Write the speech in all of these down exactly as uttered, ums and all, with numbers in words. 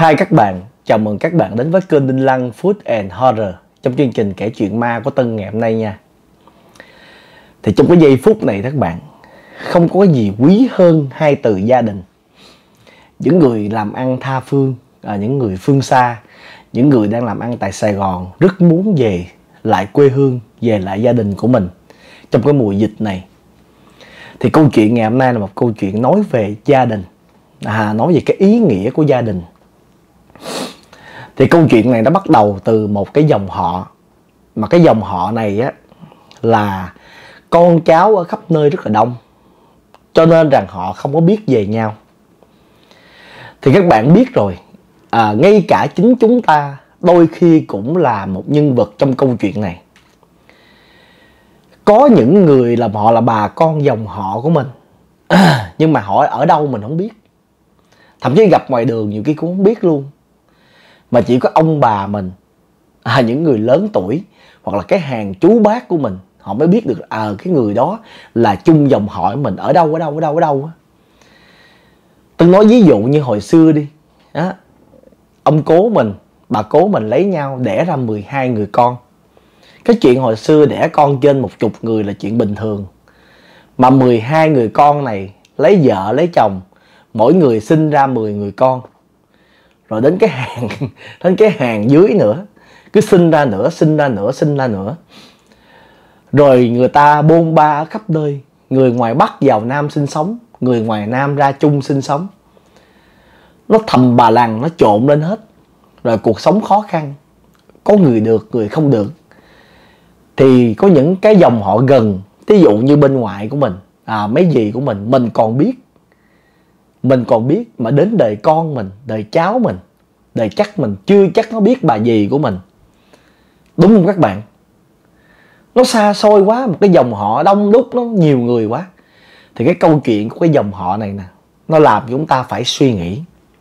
Hi các bạn, chào mừng các bạn đến với kênh Đinh Lăng Food and Horror trong chương trình kể chuyện ma của Tân ngày hôm nay nha. Thì trong cái giây phút này các bạn, không có gì quý hơn hai từ gia đình. Những người làm ăn tha phương, à, những người phương xa, những người đang làm ăn tại Sài Gòn rất muốn về lại quê hương, về lại gia đình của mình trong cái mùa dịch này. Thì câu chuyện ngày hôm nay là một câu chuyện nói về gia đình, à, nói về cái ý nghĩa của gia đình. Thì câu chuyện này nó bắt đầu từ một cái dòng họ, mà cái dòng họ này á là con cháu ở khắp nơi rất là đông, cho nên rằng họ không có biết về nhau. Thì các bạn biết rồi, à, ngay cả chính chúng ta đôi khi cũng là một nhân vật trong câu chuyện này. Có những người làm họ là bà con dòng họ của mình, nhưng mà họ ở đâu mình không biết. Thậm chí gặp ngoài đường nhiều khi cũng không biết luôn. Mà chỉ có ông bà mình, à, những người lớn tuổi, hoặc là cái hàng chú bác của mình, họ mới biết được à, cái người đó là chung dòng họ của mình ở đâu, ở đâu, ở đâu, ở đâu. Tôi nói ví dụ như hồi xưa đi, á, ông cố mình, bà cố mình lấy nhau đẻ ra mười hai người con. Cái chuyện hồi xưa đẻ con trên một chục người là chuyện bình thường. Mà mười hai người con này lấy vợ lấy chồng, mỗi người sinh ra mười người con. Rồi đến cái hàng đến cái hàng dưới nữa, cứ sinh ra nữa, sinh ra nữa, sinh ra nữa. Rồi người ta bôn ba ở khắp nơi, người ngoài Bắc vào Nam sinh sống, người ngoài Nam ra Trung sinh sống. Nó thầm bà lằng, nó trộn lên hết. Rồi cuộc sống khó khăn, có người được, người không được. Thì có những cái dòng họ gần, ví dụ như bên ngoại của mình, à, mấy dì của mình, mình còn biết. Mình còn biết, mà đến đời con mình, đời cháu mình, đời chắc mình chưa chắc nó biết bà dì của mình. Đúng không các bạn? Nó xa xôi quá, một cái dòng họ đông đúc, nó nhiều người quá. Thì cái câu chuyện của cái dòng họ này nè, nó làm chúng ta phải suy nghĩ.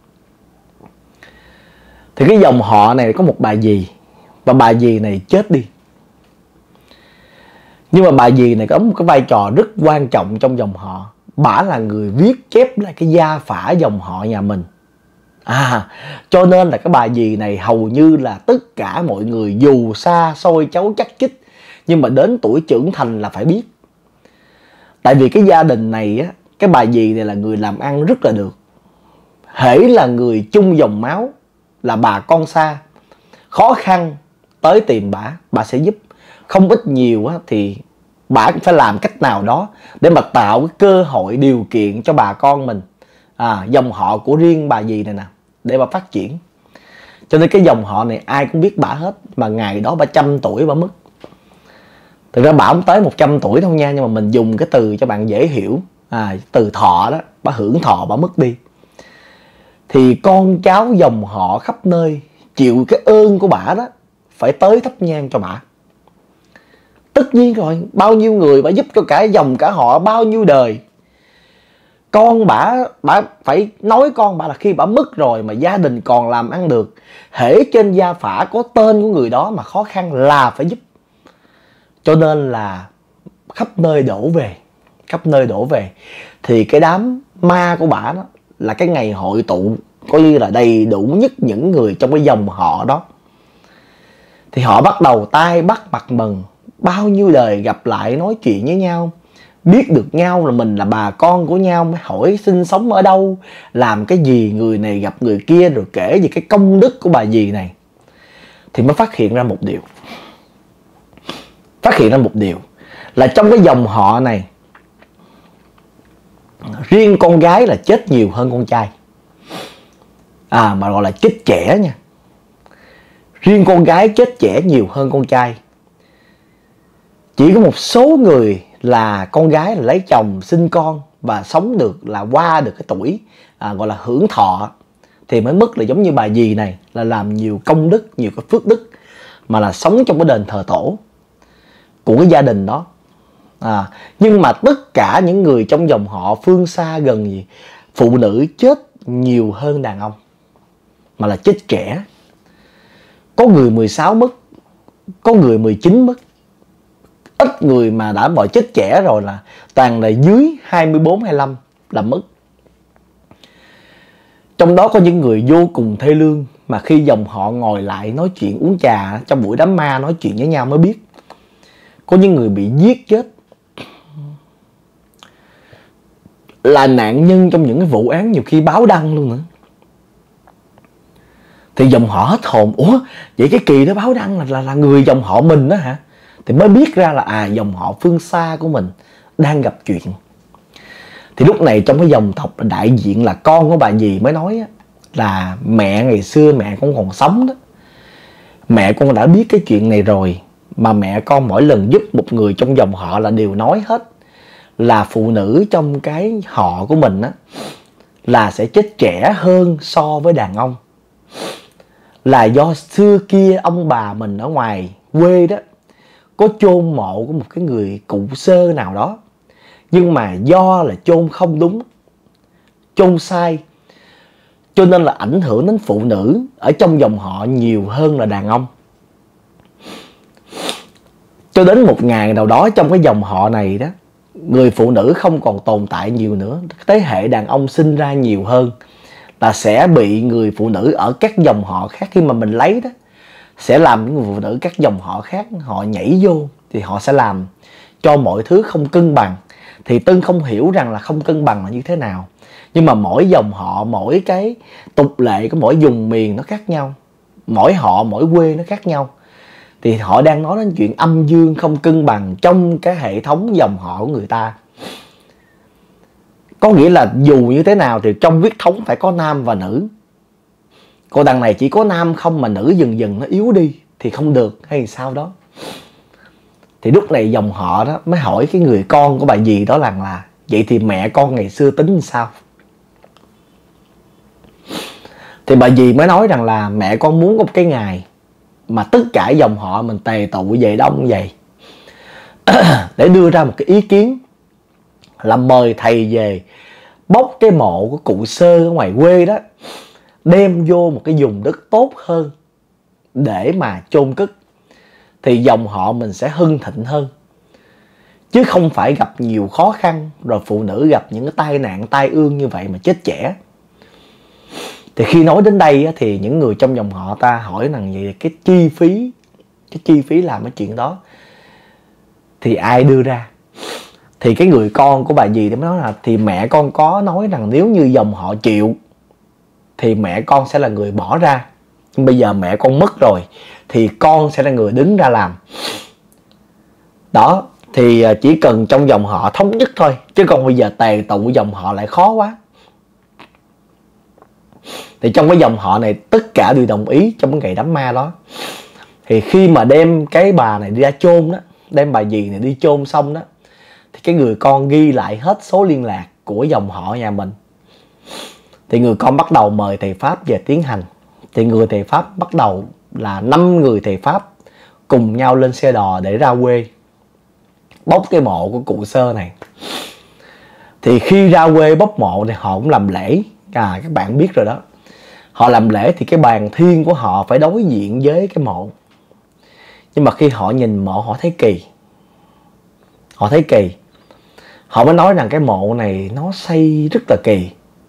Thì cái dòng họ này có một bà dì, và bà dì này chết đi. Nhưng mà bà dì này có một cái vai trò rất quan trọng trong dòng họ. Bả là người viết chép lại cái gia phả dòng họ nhà mình. À, cho nên là cái bà dì này hầu như là tất cả mọi người dù xa xôi cháu chắc chích, nhưng mà đến tuổi trưởng thành là phải biết. Tại vì cái gia đình này á, cái bà dì này là người làm ăn rất là được. Hễ là người chung dòng máu, là bà con xa, khó khăn tới tìm bả, bà sẽ giúp. Không ít nhiều á, thì bả cũng phải làm cách nào đó để mà tạo cái cơ hội, điều kiện cho bà con mình, à, dòng họ của riêng bà dì này nè, để bà phát triển. Cho nên cái dòng họ này ai cũng biết bả hết. Mà ngày đó bả trăm tuổi bả mất. Thực ra bả không tới một trăm tuổi đâu nha, nhưng mà mình dùng cái từ cho bạn dễ hiểu, à, từ thọ đó, bả hưởng thọ bả mất đi. Thì con cháu dòng họ khắp nơi chịu cái ơn của bả đó, phải tới thắp nhang cho bả. Tất nhiên rồi, bao nhiêu người bả giúp cho cả dòng cả họ bao nhiêu đời. Con bả, bả phải nói con bả là khi bả mất rồi mà gia đình còn làm ăn được, hễ trên gia phả có tên của người đó mà khó khăn là phải giúp. Cho nên là khắp nơi đổ về, khắp nơi đổ về. Thì cái đám ma của bả đó là cái ngày hội tụ coi như là đầy đủ nhất những người trong cái dòng họ đó. Thì họ bắt đầu tay bắt mặt mừng, bao nhiêu đời gặp lại nói chuyện với nhau, biết được nhau là mình là bà con của nhau, mới hỏi sinh sống ở đâu, làm cái gì, người này gặp người kia, rồi kể về cái công đức của bà dì này. Thì mới phát hiện ra một điều. Phát hiện ra một điều là trong cái dòng họ này, riêng con gái là chết nhiều hơn con trai. À, mà gọi là chết trẻ nha. Riêng con gái chết trẻ nhiều hơn con trai. Chỉ có một số người là con gái là lấy chồng sinh con và sống được, là qua được cái tuổi, à, gọi là hưởng thọ, thì mới mất. Là giống như bà dì này là làm nhiều công đức, nhiều cái phước đức, mà là sống trong cái đền thờ tổ của cái gia đình đó. À, nhưng mà tất cả những người trong dòng họ phương xa gần gì, phụ nữ chết nhiều hơn đàn ông, mà là chết trẻ. Có người mười sáu mất, có người mười chín mất. Ít người mà đã bỏ chết trẻ rồi là toàn là dưới hai mươi bốn, hai mươi lăm là mất. Trong đó có những người vô cùng thê lương mà khi dòng họ ngồi lại nói chuyện uống trà trong buổi đám ma, nói chuyện với nhau mới biết. Có những người bị giết chết, là nạn nhân trong những cái vụ án nhiều khi báo đăng luôn nữa. Thì dòng họ hết hồn. Ủa vậy cái kỳ đó báo đăng là, là, là người dòng họ mình đó hả? Thì mới biết ra là à dòng họ phương xa của mình đang gặp chuyện. Thì lúc này trong cái dòng tộc đại diện là con của bà dì mới nói á, là mẹ ngày xưa mẹ con còn sống đó, mẹ con đã biết cái chuyện này rồi. Mà mẹ con mỗi lần giúp một người trong dòng họ là đều nói hết là phụ nữ trong cái họ của mình á là sẽ chết trẻ hơn so với đàn ông. Là do xưa kia ông bà mình ở ngoài quê đó có chôn mộ của một cái người cụ sơ nào đó, nhưng mà do là chôn không đúng, chôn sai, cho nên là ảnh hưởng đến phụ nữ ở trong dòng họ nhiều hơn là đàn ông. Cho đến một ngày nào đó trong cái dòng họ này đó, người phụ nữ không còn tồn tại nhiều nữa, thế hệ đàn ông sinh ra nhiều hơn, là sẽ bị người phụ nữ ở các dòng họ khác khi mà mình lấy đó, sẽ làm những người phụ nữ các dòng họ khác họ nhảy vô, thì họ sẽ làm cho mọi thứ không cân bằng. Thì Tân không hiểu rằng là không cân bằng là như thế nào, nhưng mà mỗi dòng họ, mỗi cái tục lệ của mỗi vùng miền nó khác nhau, mỗi họ, mỗi quê nó khác nhau. Thì họ đang nói đến chuyện âm dương không cân bằng trong cái hệ thống dòng họ của người ta. Có nghĩa là dù như thế nào thì trong huyết thống phải có nam và nữ. Còn đằng này chỉ có nam không mà nữ dần dần nó yếu đi thì không được hay sao đó. Thì lúc này dòng họ đó mới hỏi cái người con của bà dì đó rằng là vậy thì mẹ con ngày xưa tính sao? Thì bà dì mới nói rằng là mẹ con muốn có một cái ngày mà tất cả dòng họ mình tề tụ về đông vậy để đưa ra một cái ý kiến là mời thầy về bóc cái mộ của cụ sơ ở ngoài quê đó, đem vô một cái vùng đất tốt hơn để mà chôn cất, thì dòng họ mình sẽ hưng thịnh hơn, chứ không phải gặp nhiều khó khăn rồi phụ nữ gặp những cái tai nạn tai ương như vậy mà chết trẻ. Thì khi nói đến đây thì những người trong dòng họ ta hỏi rằng vậy cái chi phí, cái chi phí làm cái chuyện đó thì ai đưa ra? Thì cái người con của bà dì mới nói là thì mẹ con có nói rằng nếu như dòng họ chịu thì mẹ con sẽ là người bỏ ra. Nhưng bây giờ mẹ con mất rồi thì con sẽ là người đứng ra làm. Đó, thì chỉ cần trong dòng họ thống nhất thôi, chứ còn bây giờ tề tụ dòng họ lại khó quá. Thì trong cái dòng họ này tất cả đều đồng ý trong cái ngày đám ma đó. Thì khi mà đem cái bà này đi ra chôn đó, đem bà dì này đi chôn xong đó, thì cái người con ghi lại hết số liên lạc của dòng họ nhà mình. Thì người con bắt đầu mời thầy Pháp về tiến hành. Thì người thầy Pháp bắt đầu là năm người thầy Pháp cùng nhau lên xe đò để ra quê bốc cái mộ của cụ sơ này. Thì khi ra quê bốc mộ thì họ cũng làm lễ. À, các bạn biết rồi đó. Họ làm lễ thì cái bàn thiên của họ phải đối diện với cái mộ. Nhưng mà khi họ nhìn mộ họ thấy kỳ. Họ thấy kỳ. Họ mới nói rằng cái mộ này nó xây rất là kỳ.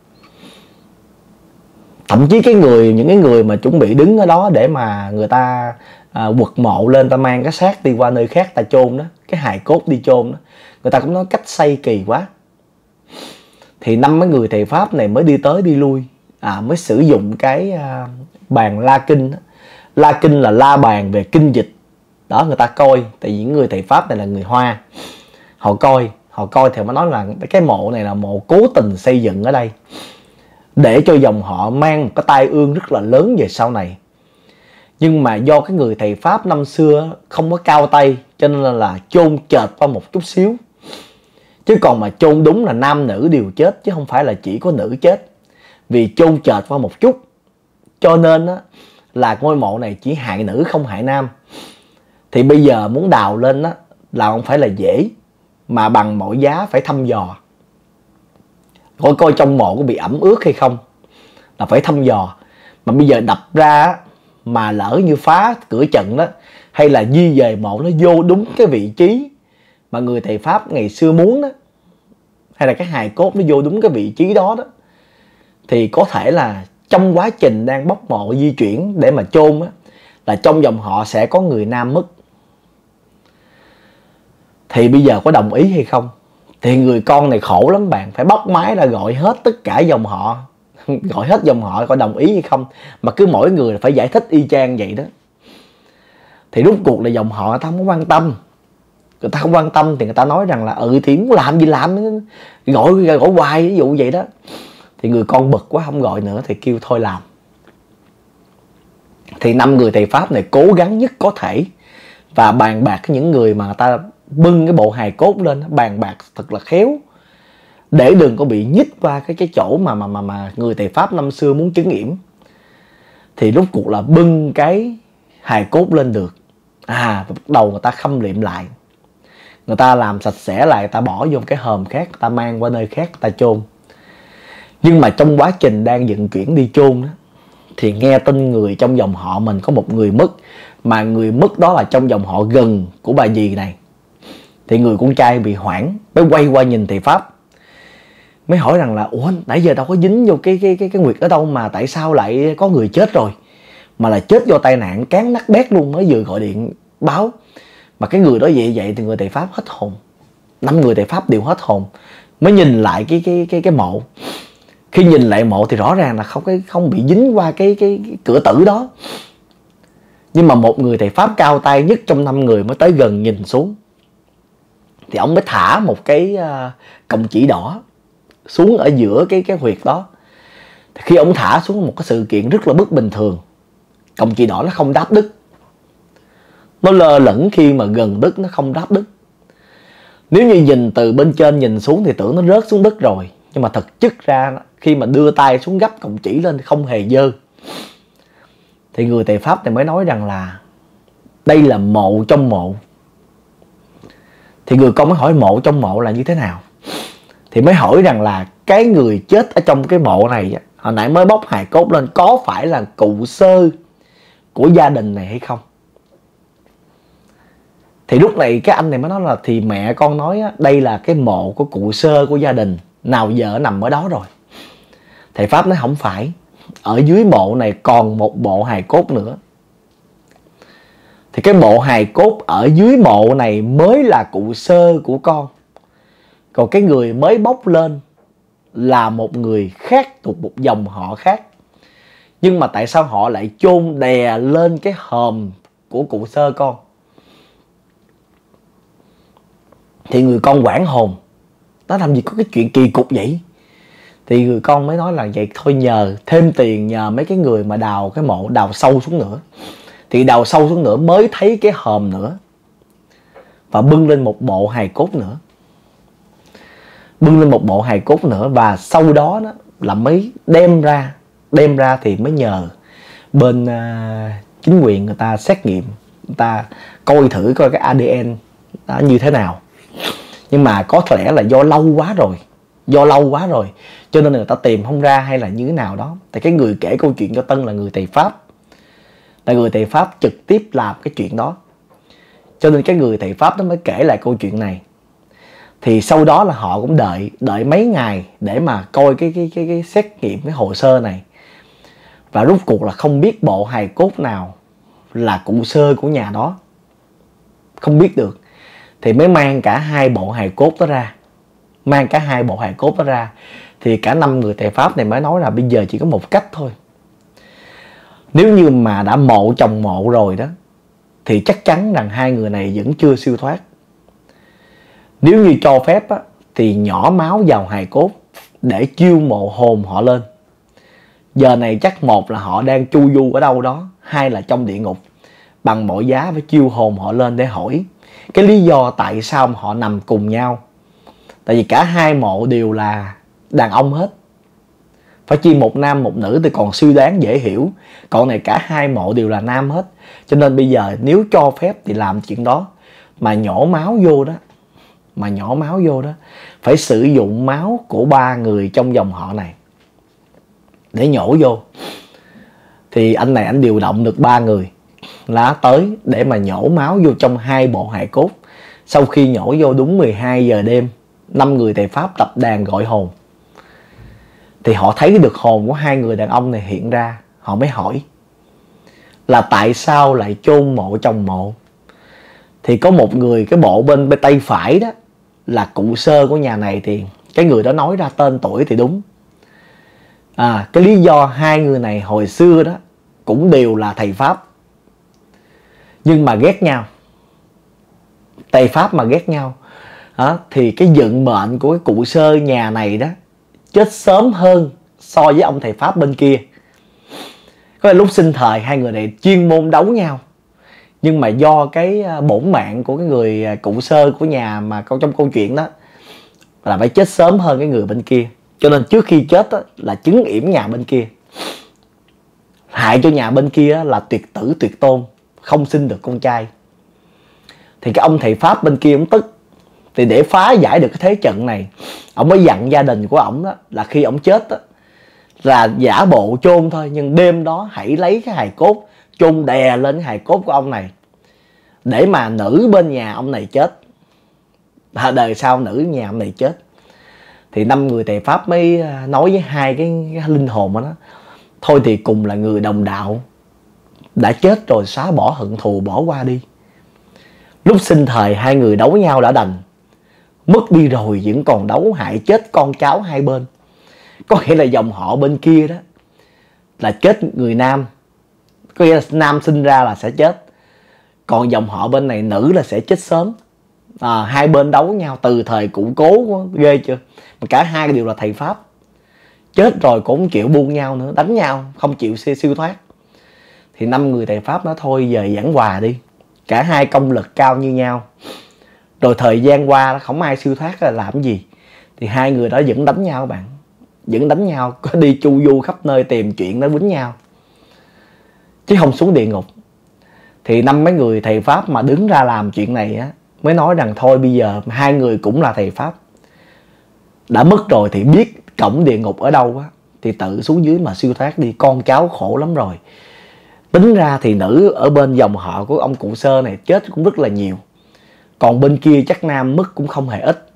Thậm chí cái người, những cái người mà chuẩn bị đứng ở đó để mà người ta à, quật mộ lên, ta mang cái xác đi qua nơi khác ta chôn đó, cái hài cốt đi chôn đó, người ta cũng nói cách xây kỳ quá. Thì năm mấy người thầy Pháp này mới đi tới đi lui, à, mới sử dụng cái à, bàn la kinh. La kinh là la bàn về kinh dịch. Đó, người ta coi, tại vì những người thầy Pháp này là người Hoa. Họ coi, họ coi thì mới nói là cái mộ này là mộ cố tình xây dựng ở đây để cho dòng họ mang một cái tai ương rất là lớn về sau này. Nhưng mà do cái người thầy Pháp năm xưa không có cao tay, cho nên là, là chôn chệch qua một chút xíu. Chứ còn mà chôn đúng là nam nữ đều chết, chứ không phải là chỉ có nữ chết. Vì chôn chệch qua một chút, cho nên á, là ngôi mộ này chỉ hại nữ không hại nam. Thì bây giờ muốn đào lên á, là không phải là dễ, mà bằng mọi giá phải thăm dò. Coi coi trong mộ có bị ẩm ướt hay không, là phải thăm dò. Mà bây giờ đập ra mà lỡ như phá cửa trận đó, hay là di dời mộ nó vô đúng cái vị trí mà người thầy Pháp ngày xưa muốn đó, hay là cái hài cốt nó vô đúng cái vị trí đó đó, thì có thể là trong quá trình đang bốc mộ di chuyển để mà chôn á, là trong dòng họ sẽ có người nam mất. Thì bây giờ có đồng ý hay không? Thì người con này khổ lắm bạn, phải bóc máy ra gọi hết tất cả dòng họ, gọi hết dòng họ coi đồng ý hay không, mà cứ mỗi người phải giải thích y chang vậy đó. Thì rốt cuộc là dòng họ người ta không có quan tâm. Người ta không quan tâm thì người ta nói rằng là ừ thì muốn làm gì làm, gọi gọi hoài ví dụ vậy đó. Thì người con bực quá không gọi nữa thì kêu thôi làm. Thì năm người thầy Pháp này cố gắng nhất có thể và bàn bạc những người mà người ta bưng cái bộ hài cốt lên, bàn bạc thật là khéo để đừng có bị nhích qua cái cái chỗ mà mà mà mà người thầy Pháp năm xưa muốn chứng nghiệm. Thì rốt cuộc là bưng cái hài cốt lên được. À, bắt đầu người ta khâm liệm lại, người ta làm sạch sẽ lại, người ta bỏ vô cái hòm khác, người ta mang qua nơi khác, người ta chôn. Nhưng mà trong quá trình đang vận chuyển đi chôn đó, thì nghe tin người trong dòng họ mình có một người mất, mà người mất đó là trong dòng họ gần của bà dì này. Thì người con trai bị hoảng, mới quay qua nhìn thầy Pháp, mới hỏi rằng là ủa nãy giờ đâu có dính vô cái cái cái cái nguyệt ở đâu mà tại sao lại có người chết rồi, mà là chết do tai nạn cán nát bét luôn, mới vừa gọi điện báo. Mà cái người đó vậy vậy thì người thầy Pháp hết hồn. Năm người thầy Pháp đều hết hồn, mới nhìn lại cái cái cái cái mộ. Khi nhìn lại mộ thì rõ ràng là không cái không bị dính qua cái, cái cái cửa tử đó. Nhưng mà một người thầy Pháp cao tay nhất trong năm người mới tới gần nhìn xuống. Thì ông mới thả một cái uh, cọng chỉ đỏ xuống ở giữa cái cái huyệt đó. Thì khi ông thả xuống một cái sự kiện rất là bất bình thường. Cọng chỉ đỏ nó không đáp đứt. Nó lơ lửng khi mà gần đất nó không đáp đứt. Nếu như nhìn từ bên trên nhìn xuống thì tưởng nó rớt xuống đất rồi. Nhưng mà thực chất ra khi mà đưa tay xuống gấp cọng chỉ lên không hề dơ. Thì người thầy Pháp này mới nói rằng là đây là mộ trong mộ. Thì người con mới hỏi mộ trong mộ là như thế nào. Thì mới hỏi rằng là cái người chết ở trong cái mộ này, hồi nãy mới bóc hài cốt lên, có phải là cụ sơ của gia đình này hay không. Thì lúc này cái anh này mới nói là thì mẹ con nói đây là cái mộ của cụ sơ của gia đình, nào giờ nằm ở đó rồi. Thầy Pháp nói không phải, ở dưới mộ này còn một bộ hài cốt nữa. Thì cái bộ hài cốt ở dưới mộ này mới là cụ sơ của con. Còn cái người mới bóc lên là một người khác thuộc một dòng họ khác. Nhưng mà tại sao họ lại chôn đè lên cái hòm của cụ sơ con? Thì người con hoảng hồn, nó làm gì có cái chuyện kỳ cục vậy. Thì người con mới nói là vậy thôi nhờ thêm tiền, nhờ mấy cái người mà đào cái mộ đào sâu xuống nữa. Thì đào sâu xuống nữa mới thấy cái hòm nữa. Và bưng lên một bộ hài cốt nữa. Bưng lên một bộ hài cốt nữa. Và sau đó, đó là mới đem ra. Đem ra thì mới nhờ bên uh, chính quyền người ta xét nghiệm, người ta coi thử coi cái a đê en đó như thế nào. Nhưng mà có lẽ là do lâu quá rồi. Do lâu quá rồi cho nên người ta tìm không ra hay là như thế nào đó. Tại cái người kể câu chuyện cho Tân là người thầy Pháp. Là người thầy Pháp trực tiếp làm cái chuyện đó. Cho nên cái người thầy Pháp đó mới kể lại câu chuyện này. Thì sau đó là họ cũng đợi Đợi mấy ngày để mà coi cái, cái, cái, cái xét nghiệm cái hồ sơ này. Và rốt cuộc là không biết bộ hài cốt nào là cụ sơ của nhà đó. Không biết được. Thì mới mang cả hai bộ hài cốt đó ra. Mang cả hai bộ hài cốt đó ra. Thì cả năm người thầy Pháp này mới nói là bây giờ chỉ có một cách thôi. Nếu như mà đã mộ chồng mộ rồi đó thì chắc chắn rằng hai người này vẫn chưa siêu thoát. Nếu như cho phép á, thì nhỏ máu vào hài cốt để chiêu mộ hồn họ lên. Giờ này chắc một là họ đang chu du ở đâu đó, hai là trong địa ngục. Bằng mọi giá phải chiêu hồn họ lên để hỏi cái lý do tại sao họ nằm cùng nhau. Tại vì cả hai mộ đều là đàn ông hết. Phải chi một nam một nữ thì còn suy đoán dễ hiểu. Còn này cả hai mộ đều là nam hết. Cho nên bây giờ nếu cho phép thì làm chuyện đó. Mà nhỏ máu vô đó Mà nhỏ máu vô đó phải sử dụng máu của ba người trong dòng họ này để nhổ vô. Thì anh này anh điều động được ba người lá tới để mà nhổ máu vô trong hai bộ hài cốt. Sau khi nhổ vô đúng mười hai giờ đêm, năm người thầy Pháp tập đàn gọi hồn. Thì họ thấy được hồn của hai người đàn ông này hiện ra. Họ mới hỏi là tại sao lại chôn mộ chồng mộ. Thì có một người, cái bộ bên, bên tay phải đó là cụ sơ của nhà này, thì cái người đó nói ra tên tuổi thì đúng. À, cái lý do hai người này hồi xưa đó cũng đều là thầy Pháp, nhưng mà ghét nhau. Thầy Pháp mà ghét nhau à, thì cái vận mệnh của cái cụ sơ nhà này đó chết sớm hơn so với ông thầy Pháp bên kia. Có lúc sinh thời hai người này chuyên môn đấu nhau, nhưng mà do cái bổn mạng của cái người cụ sơ của nhà mà trong câu chuyện đó là phải chết sớm hơn cái người bên kia, cho nên trước khi chết đó, là chứng yểm nhà bên kia, hại cho nhà bên kia là tuyệt tử tuyệt tôn, không sinh được con trai. Thì cái ông thầy Pháp bên kia ông tức, thì để phá giải được cái thế trận này, ông mới dặn gia đình của ổng đó là khi ổng chết đó, là giả bộ chôn thôi, nhưng đêm đó hãy lấy cái hài cốt chôn đè lên cái hài cốt của ông này, để mà nữ bên nhà ông này chết, à, đời sau nữ nhà ông này chết. Thì năm người thầy Pháp mới nói với hai cái, cái linh hồn đó, đó thôi thì cùng là người đồng đạo, đã chết rồi xóa bỏ hận thù, bỏ qua đi. Lúc sinh thời hai người đấu nhau đã đành, mất đi rồi vẫn còn đấu hại chết con cháu hai bên. Có nghĩa là dòng họ bên kia đó là chết người nam, có nghĩa là nam sinh ra là sẽ chết, còn dòng họ bên này nữ là sẽ chết sớm. À, hai bên đấu nhau từ thời cụ Cố, ghê chưa. Mà cả hai đều là thầy Pháp, chết rồi cũng không chịu buông nhau nữa, đánh nhau không chịu siêu thoát. Thì năm người thầy Pháp nói thôi giờ giảng hòa đi, cả hai công lực cao như nhau, rồi thời gian qua không ai siêu thoát là làm gì. Thì hai người đó vẫn đánh nhau các bạn, vẫn đánh nhau, có đi chu du khắp nơi tìm chuyện đó quýnh nhau, chứ không xuống địa ngục. Thì năm mấy người thầy Pháp mà đứng ra làm chuyện này á, mới nói rằng thôi bây giờ hai người cũng là thầy Pháp, đã mất rồi thì biết cổng địa ngục ở đâu á, thì tự xuống dưới mà siêu thoát đi, con cháu khổ lắm rồi. Tính ra thì nữ ở bên dòng họ của ông cụ sơ này chết cũng rất là nhiều, còn bên kia chắc nam mất cũng không hề ít.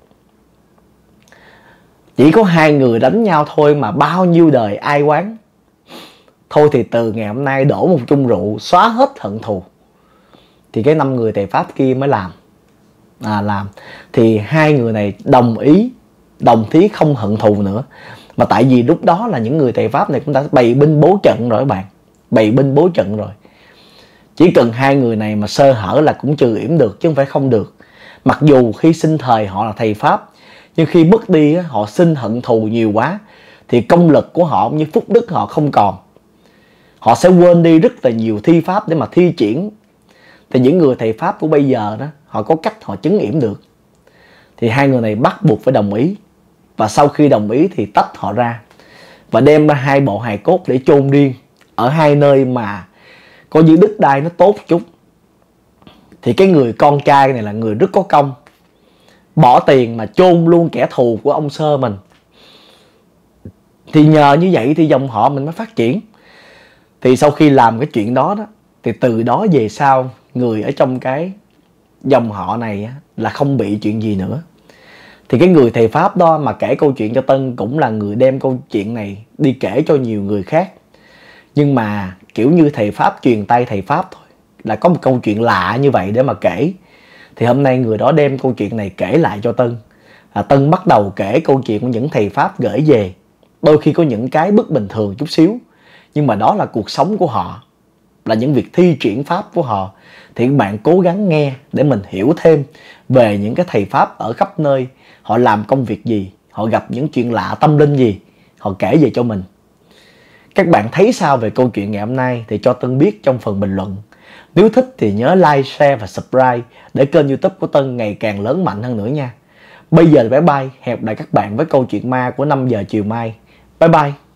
Chỉ có hai người đánh nhau thôi mà bao nhiêu đời ai oán. Thôi thì từ ngày hôm nay đổ một chung rượu, xóa hết hận thù. Thì cái năm người thầy Pháp kia mới làm à, làm thì hai người này đồng ý, đồng thí không hận thù nữa. Mà tại vì lúc đó là những người thầy Pháp này cũng đã bày binh bố trận rồi các bạn, bày binh bố trận rồi. Chỉ cần hai người này mà sơ hở là cũng trừ yểm được, chứ không phải không được. Mặc dù khi sinh thời họ là thầy Pháp, nhưng khi mất đi họ sinh hận thù nhiều quá, thì công lực của họ như phúc đức họ không còn, họ sẽ quên đi rất là nhiều thi pháp để mà thi triển. Thì những người thầy Pháp của bây giờ đó, họ có cách họ chứng yểm được. Thì hai người này bắt buộc phải đồng ý. Và sau khi đồng ý thì tách họ ra và đem ra hai bộ hài cốt để chôn riêng ở hai nơi mà có như đất đai nó tốt chút. Thì cái người con trai này là người rất có công, bỏ tiền mà chôn luôn kẻ thù của ông sơ mình. Thì nhờ như vậy thì dòng họ mình mới phát triển. Thì sau khi làm cái chuyện đó đó, thì từ đó về sau người ở trong cái dòng họ này á, là không bị chuyện gì nữa. Thì cái người thầy Pháp đó mà kể câu chuyện cho Tân cũng là người đem câu chuyện này đi kể cho nhiều người khác. Nhưng mà kiểu như thầy Pháp truyền tay thầy Pháp thôi, là có một câu chuyện lạ như vậy để mà kể. Thì hôm nay người đó đem câu chuyện này kể lại cho Tân. à, Tân bắt đầu kể câu chuyện của những thầy Pháp gửi về. Đôi khi có những cái bất bình thường chút xíu, nhưng mà đó là cuộc sống của họ, là những việc thi triển pháp của họ. Thì các bạn cố gắng nghe để mình hiểu thêm về những cái thầy Pháp ở khắp nơi, họ làm công việc gì, họ gặp những chuyện lạ tâm linh gì, họ kể về cho mình. Các bạn thấy sao về câu chuyện ngày hôm nay thì cho Tân biết trong phần bình luận. Nếu thích thì nhớ like, share và subscribe để kênh YouTube của Tân ngày càng lớn mạnh hơn nữa nha. Bây giờ bye bye, hẹn gặp lại các bạn với câu chuyện ma của năm giờ chiều mai. Bye bye.